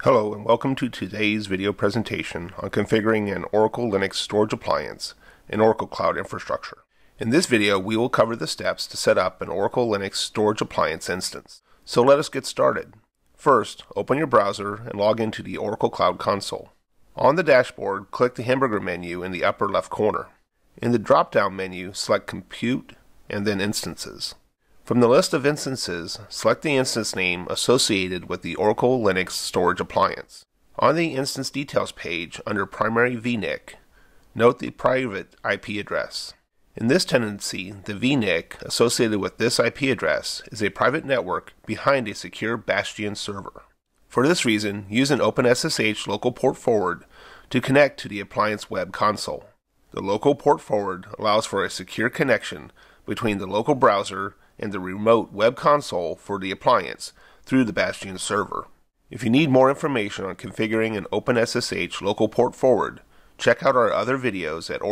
Hello and welcome to today's video presentation on configuring an Oracle Linux Storage Appliance in Oracle Cloud Infrastructure. In this video, we will cover the steps to set up an Oracle Linux Storage Appliance instance. So let us get started. First, open your browser and log into the Oracle Cloud Console. On the dashboard, click the hamburger menu in the upper left corner. In the drop-down menu, select Compute and then Instances. From the list of instances, select the instance name associated with the Oracle Linux Storage Appliance. On the Instance Details page, under Primary VNIC, note the private IP address. In this tenancy, the VNIC associated with this IP address is a private network behind a secure Bastion server. For this reason, use an OpenSSH local port forward to connect to the appliance web console. The local port forward allows for a secure connection between the local browser and the remote web console for the appliance through the Bastion server. If you need more information on configuring an OpenSSH local port forward, check out our other videos at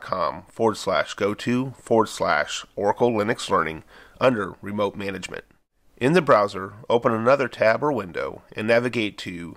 oracle.com/go/Oracle Linux Learning under Remote Management. In the browser, open another tab or window and navigate to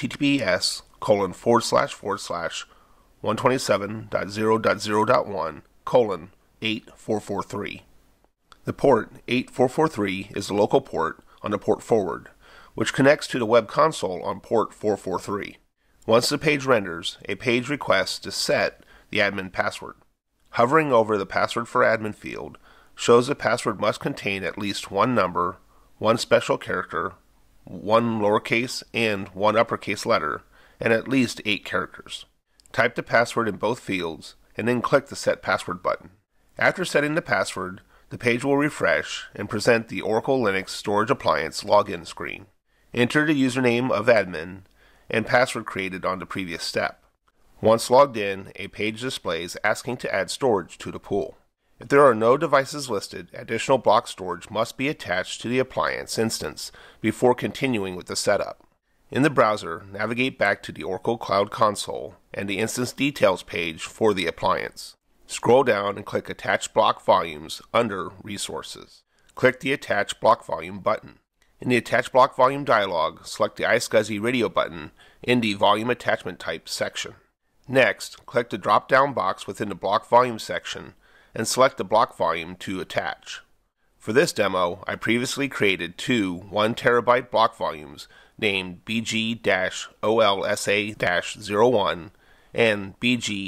https://127.0.0.1:8443. The port 8443 is the local port on the port forward, which connects to the web console on port 443. Once the page renders, a page requests to set the admin password. Hovering over the Password for Admin field shows the password must contain at least one number, one special character, one lowercase and one uppercase letter, and at least 8 characters. Type the password in both fields, and then click the Set Password button. After setting the password, the page will refresh and present the Oracle Linux Storage Appliance login screen. Enter the username of admin and password created on the previous step. Once logged in, a page displays asking to add storage to the pool. If there are no devices listed, additional block storage must be attached to the appliance instance before continuing with the setup. In the browser, navigate back to the Oracle Cloud Console and the Instance Details page for the appliance. Scroll down and click Attach Block Volumes under Resources. Click the Attach Block Volume button. In the Attach Block Volume dialog, select the iSCSI radio button in the Volume Attachment Type section. Next, click the drop-down box within the Block Volume section and select the block volume to attach. For this demo, I previously created two 1 TB block volumes named BG-OLSA-01 and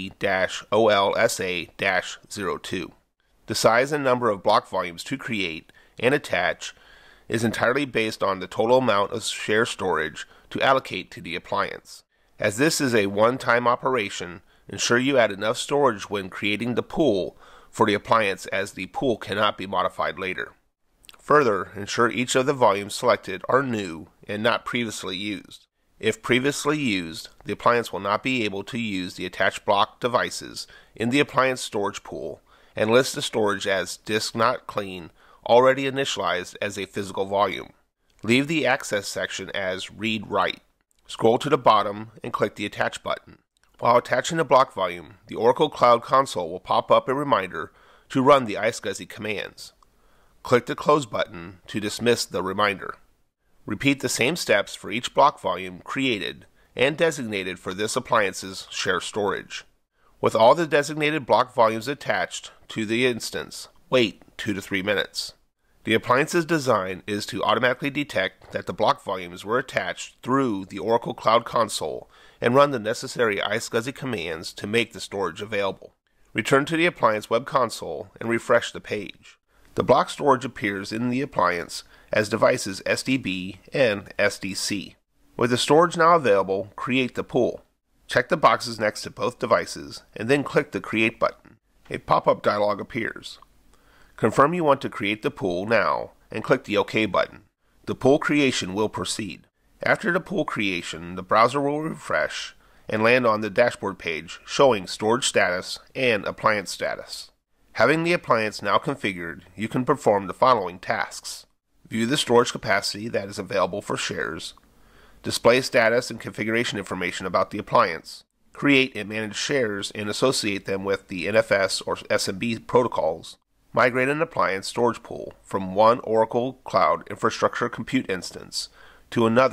BG-OLSA-02. The size and number of block volumes to create and attach is entirely based on the total amount of share storage to allocate to the appliance. As this is a one-time operation, ensure you add enough storage when creating the pool for the appliance, as the pool cannot be modified later. Further, ensure each of the volumes selected are new and not previously used. If previously used, the appliance will not be able to use the attached block devices in the appliance storage pool and list the storage as disk not clean, already initialized as a physical volume. Leave the access section as read-write. Scroll to the bottom and click the Attach button. While attaching the block volume, the Oracle Cloud Console will pop up a reminder to run the iSCSI commands. Click the Close button to dismiss the reminder. Repeat the same steps for each block volume created and designated for this appliance's share storage. With all the designated block volumes attached to the instance, wait 2 to 3 minutes. The appliance's design is to automatically detect that the block volumes were attached through the Oracle Cloud Console and run the necessary iSCSI commands to make the storage available. Return to the appliance web console and refresh the page. The block storage appears in the appliance as devices SDB and SDC. With the storage now available, create the pool. Check the boxes next to both devices and then click the Create button. A pop-up dialog appears. Confirm you want to create the pool now and click the OK button. The pool creation will proceed. After the pool creation, the browser will refresh and land on the dashboard page showing storage status and appliance status. Having the appliance now configured, you can perform the following tasks. View the storage capacity that is available for shares, display status and configuration information about the appliance, create and manage shares and associate them with the NFS or SMB protocols, migrate an appliance storage pool from one Oracle Cloud Infrastructure Compute instance to another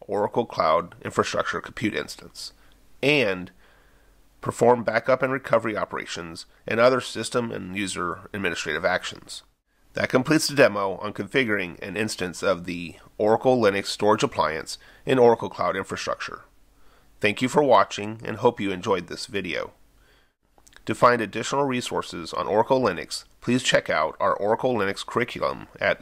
Oracle Cloud Infrastructure Compute Instance, and perform backup and recovery operations and other system and user administrative actions. That completes the demo on configuring an instance of the Oracle Linux Storage Appliance in Oracle Cloud Infrastructure. Thank you for watching and hope you enjoyed this video. To find additional resources on Oracle Linux, please check out our Oracle Linux curriculum at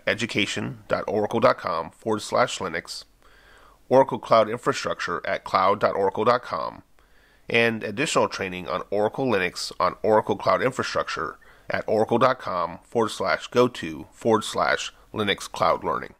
education.oracle.com/Linux, Oracle Cloud Infrastructure at cloud.oracle.com, and additional training on Oracle Linux on Oracle Cloud Infrastructure at oracle.com/go/Linux Cloud Learning.